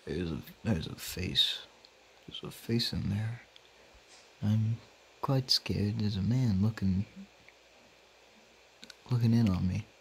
There's a face. There's a face in there. I'm quite scared. There's a man looking in on me.